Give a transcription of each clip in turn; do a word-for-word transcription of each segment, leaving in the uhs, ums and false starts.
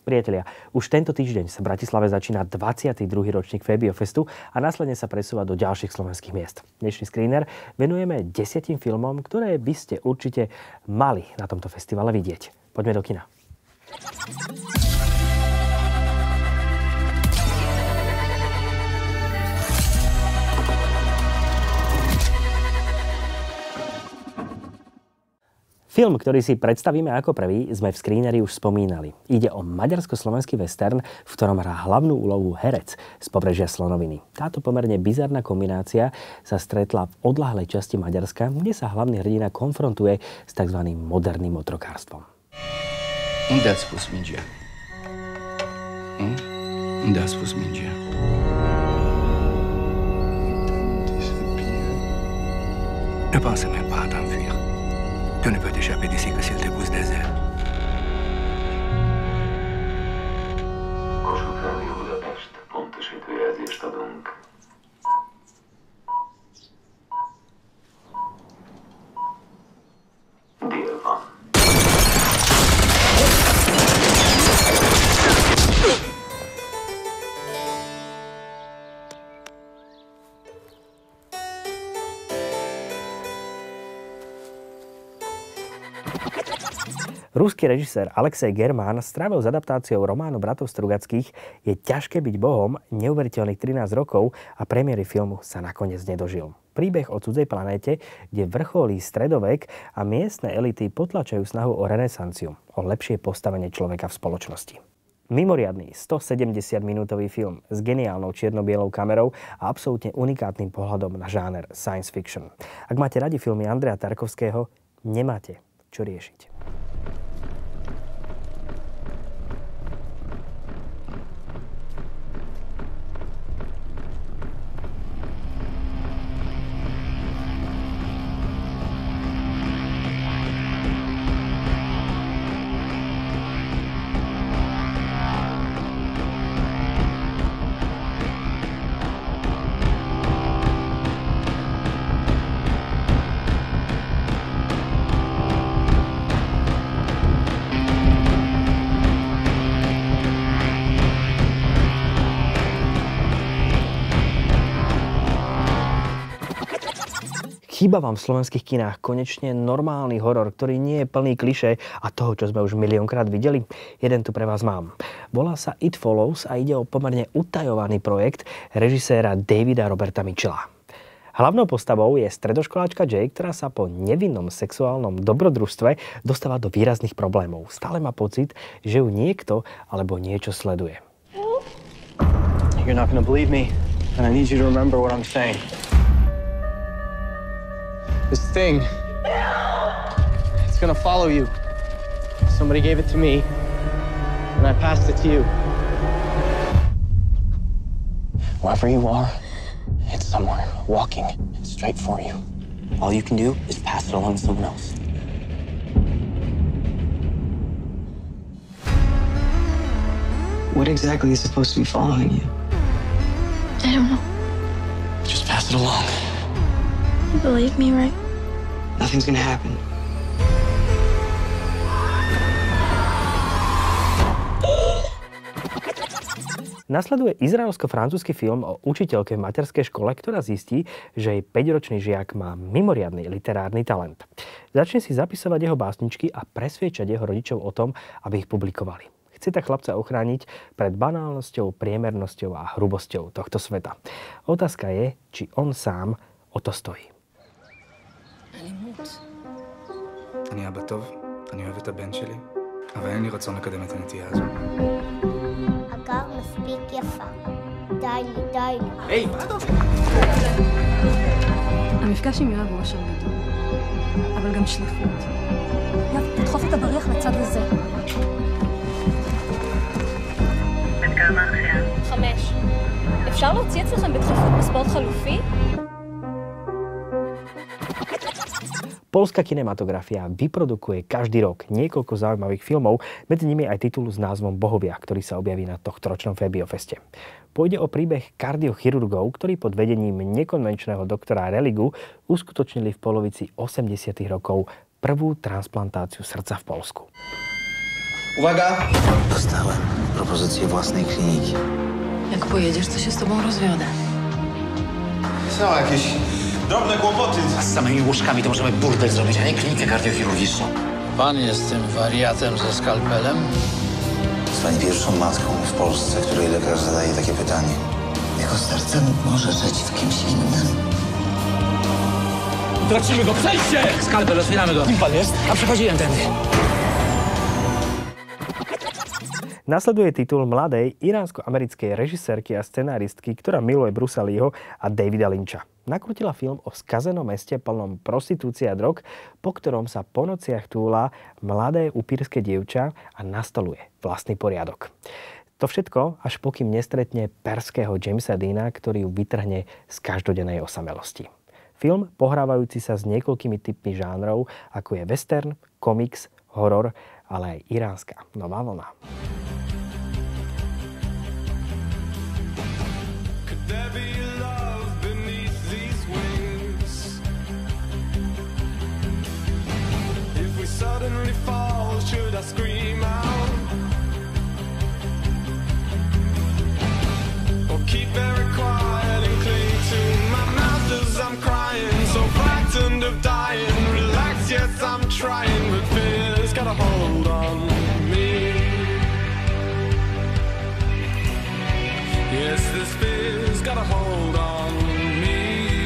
Priatelia, už tento týždeň sa v Bratislave začína dvadsiaty druhý ročník Febiofestu a následne sa presúva do ďalších slovenských miest. Dnešný screener venujeme desiatim filmom, ktoré by ste určite mali na tomto festivale vidieť. Poďme do kina. Film, ktorý si predstavíme ako prvý, sme v screeneri už spomínali. Ide o maďarsko-slovenský western, v ktorom hrá hlavnú úlohu herec z pobrežia Slonoviny. Táto pomerne bizarná kombinácia sa stretla v odľahlej časti Maďarska, kde sa hlavný hrdina konfrontuje s tzv. Moderným otrokárstvom. Unde ați pus mingea? Hm? Unde ați pus mingea? Ne pensez même pas à t'enfuir. Tu ne peux t'échapper d'ici que s'il te pousse des ailes. Kossuth felé Budapest, pontosító jelzést adunk. Dél van. Ruský režisér Alexej Germán strávil s adaptáciou románu bratov Strugackých Je ťažké byť bohom neuveriteľných trinásť rokov a premiéry filmu sa nakoniec nedožil. Príbeh o cudzej planéte, kde vrcholí stredovek a miestne elity potlačajú snahu o renesanciu, o lepšie postavenie človeka v spoločnosti. Mimoriadny stosedemdesiatminútový film s geniálnou čierno-bielou kamerou a absolútne unikátnym pohľadom na žáner science fiction. Ak máte radi filmy Andreja Tarkovského, nemáte čo riešiť. Chýba vám v slovenských kinách konečne normálny horor, ktorý nie je plný klišé a toho, čo sme už miliónkrát videli? Jeden tu pre vás mám. Volá sa It Follows a ide o pomerne utajovaný projekt režiséra Davida Roberta Mitchella. Hlavnou postavou je stredoškoláčka Jay, ktorá sa po nevinnom sexuálnom dobrodružstve dostáva do výrazných problémov. Stále má pocit, že ju niekto alebo niečo sleduje. You're not gonna believe me, and I need you to remember what I'm saying. This thing, it's gonna follow you. Somebody gave it to me, and I passed it to you. Wherever you are, it's somewhere, walking straight for you. All you can do is pass it along to someone else. What exactly is supposed to be following you? I don't know. Just pass it along. You believe me, right? Nothing's gonna happen. Nasleduje izraelsko-francúzsky film o učiteľke v materskej škole, ktorá zistí, že jej päťročný žiak má mimoriadny literárny talent. Začne si zapisovať jeho básničky a presviečať jeho rodičov o tom, aby ich publikovali. Chce tak chlapca ochrániť pred banálnosťou, priemernosťou a hrubosťou tohto sveta. Otázka je, či on sám o to stojí. אני אבא טוב, אני אוהב את הבן שלי, אבל אין לי רצון לקדם את הנטייה הזו. הגר מספיק יפה. די לי, די לי. היי, מה אתה עושה? המפגש עם יואב הוא אושר גדול, אבל גם שליחות. יואב, תדחוף את הבריח לצד הזה. בן כמה אחיה? חמש. אפשר להוציא אצלכם בדחיפות בספורט חלופי? Poľská kinematografia vyprodukuje každý rok niekoľko zaujímavých filmov, medzi nimi aj titul s názvom Bohovia, ktorý sa objaví na tohtoročnom Febiofeste. Pôjde o príbeh kardiochirurgov, ktorí pod vedením nekonvenčného doktora Religu uskutočnili v polovici osemdesiatych rokov prvú transplantáciu srdca v Poľsku. Uwaga! Dostałem propozycję własnej kliniki. Jak pojedziesz, to się z tobą rozwiodę. Są jakieś drobne kłopoty. Z samymi łóżkami to możemy burdel zrobić, a nie klinikę kardiochirurgiczną. Pan jest tym wariatem ze skalpelem? Zostanie pierwszą matką w Polsce, której lekarz zadaje takie pytanie. Jego serce może żyć w kimś innym. Tracimy go! Przejście! Skalpel, otwieramy go. Kim pan jest? A przechodziłem tędy. Nasleduje titul mladej iránsko-americkej režisérky a scenáristky, ktorá miluje Brucea Leeho a Davida Lyncha. Nakrútila film o skazenom meste plnom prostitúcie a drog, po ktorom sa po nociach túla mladé upírske dievča a nastoluje vlastný poriadok. To všetko, až pokým nestretne perského Jamesa Deana, ktorý ju vytrhne z každodennej osamelosti. Film, pohrávajúci sa s niekoľkými typmi žánrov, ako je western, komiks, horor, ale aj iránska nová vlna. Suddenly fall, should I scream out? Or keep very quiet and cling to my mouth as I'm crying, so frightened of dying. Relax, yes, I'm trying, but fear's got a hold on me. Yes, this fear's got a hold on me.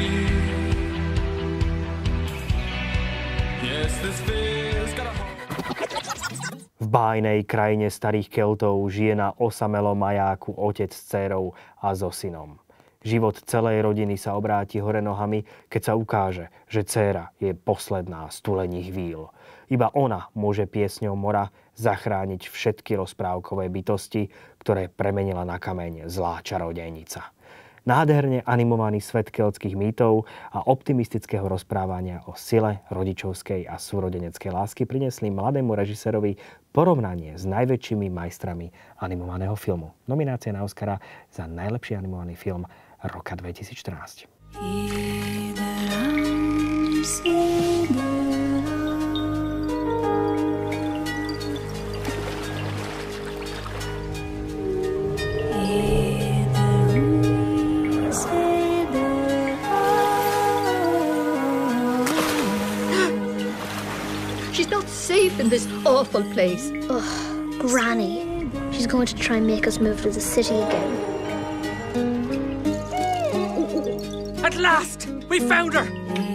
Yes, this fear's got a hold. V bájnej krajine starých Keltov žije na osamelom majáku otec s dcérou a so synom. Život celej rodiny sa obráti hore nohami, keď sa ukáže, že dcéra je posledná z tuleních víl. Iba ona môže piesňou mora zachrániť všetky rozprávkové bytosti, ktoré premenila na kameň zlá čarodejnica. Nádherne animovaný svet keltských mýtov a optimistického rozprávania o sile rodičovskej a súrodeneckej lásky priniesli mladému režisérovi porovnanie s najväčšími majstrami animovaného filmu. Nominácia na Oscara za najlepší animovaný film roka dvetisícštrnásť. Safe in this awful place. Ugh, Granny. She's going to try and make us move to the city again. At last! We found her!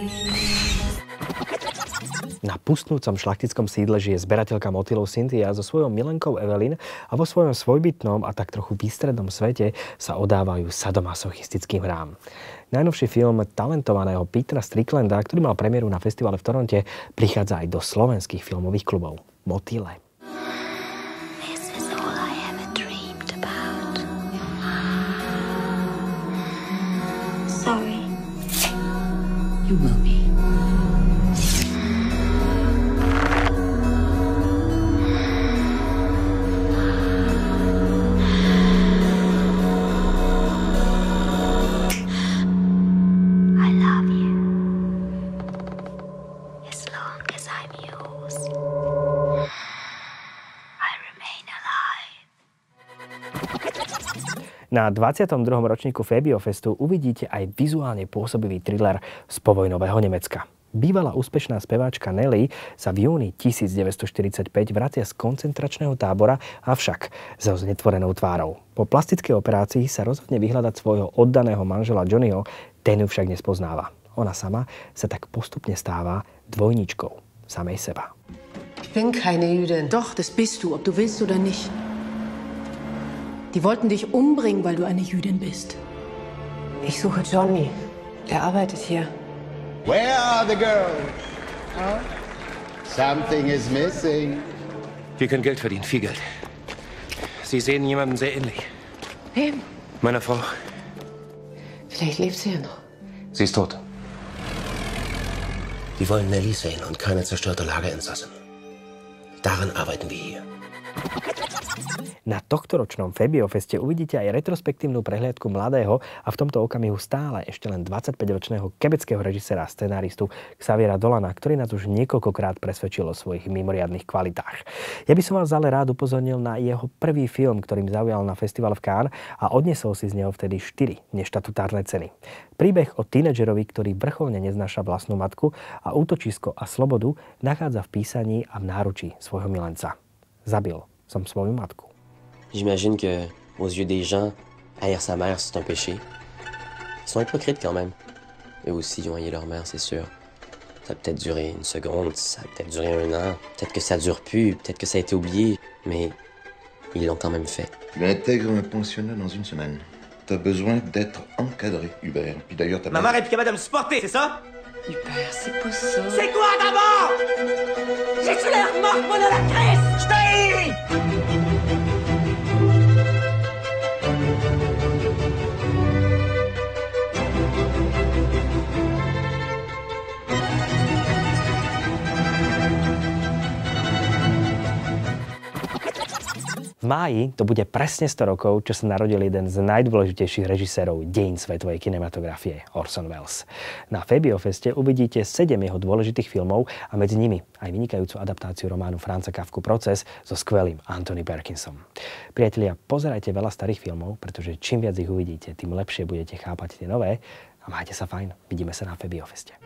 Na pustnúcom šlachtickom sídle žije zberateľka motýlov Cynthia so svojou milenkou Evelyn a vo svojom svojbytnom a tak trochu výstrednom svete sa odávajú sadomasochistickým hrám. Najnovší film talentovaného Petera Stricklanda, ktorý mal premiéru na festivale v Toronte, prichádza aj do slovenských filmových klubov. Motýle. This is all I ever dreamed about. Sorry. You will be. Na dvadsiatom druhom ročníku Febiofestu uvidíte aj vizuálne pôsobivý thriller z povojnového Nemecka. Bývalá úspešná speváčka Nelly sa v júni devätnásťstoštyridsaťpäť vracia z koncentračného tábora, avšak so znetvorenou tvárou. Po plastickej operácii sa rozhodne vyhľadať svojho oddaného manžela Johnnyho, ten ju však nespoznáva. Ona sama sa tak postupne stáva dvojničkou samej seba. Ich bin keine Jüdin. Doch, das bist du, ob du willst oder nicht. Die wollten dich umbringen, weil du eine Jüdin bist. Ich suche Johnny. Er arbeitet hier. Where are the girls? Huh? Something is missing. Wir können Geld verdienen, viel Geld. Sie sehen jemandem sehr ähnlich. Wem? Meiner Frau. Vielleicht lebt sie ja noch. Sie ist tot. Die wollen Nelly sehen und keine zerstörte Lagerinsassen. Daran arbeiten wir hier. Na tohtoročnom Febiofeste uvidíte aj retrospektívnu prehliadku mladého a v tomto okamihu stále ešte len dvadsaťpäťročného quebeckého režisera a scenáristu Xaviera Dolana, ktorý nás už niekoľkokrát presvedčil o svojich mimoriadnych kvalitách. Ja by som vás ale rád upozornil na jeho prvý film, ktorým zaujal na festival v Cannes a odnesol si z neho vtedy štyri neštatutárne ceny. Príbeh o tínedžerovi, ktorý vrcholne neznáša vlastnú matku a útočisko a slobodu nachádza v písaní a v náručí svojho milenca. Zabil som svoju matku. J'imagine que, aux yeux des gens, haïr sa mère, c'est un péché. Ils sont hypocrites quand même. Eux aussi, ils ont haï leur mère, c'est sûr. Ça a peut-être duré une seconde, ça a peut-être duré un an, peut-être que ça dure plus, peut-être que ça a été oublié, mais ils l'ont quand même fait. Tu intègres un pensionnat dans une semaine. T'as besoin d'être encadré, Hubert. Puis d'ailleurs, t'as... Ma mère est plus capable de me supporter, c'est ça? Hubert, c'est pas ça. C'est quoi d'abord? J'ai-tu l'air morte, mon actrice? Je t'ai... V máji to bude presne sto rokov, čo sa narodil jeden z najdôležitejších režisérov dejín svetovej kinematografie, Orson Welles. Na Febiofeste uvidíte sedem jeho dôležitých filmov a medzi nimi aj vynikajúcu adaptáciu románu Franza Kafku Proces so skvelým Anthony Perkinsom. Priatelia, pozerajte veľa starých filmov, pretože čím viac ich uvidíte, tým lepšie budete chápať tie nové a majte sa fajn. Vidíme sa na Febiofeste.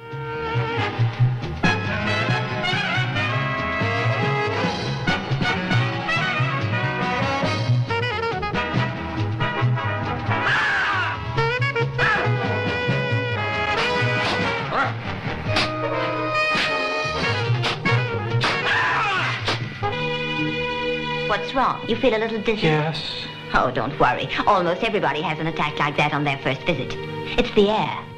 What's wrong? You feel a little dizzy? Yes. Oh, don't worry. Almost everybody has an attack like that on their first visit. It's the air.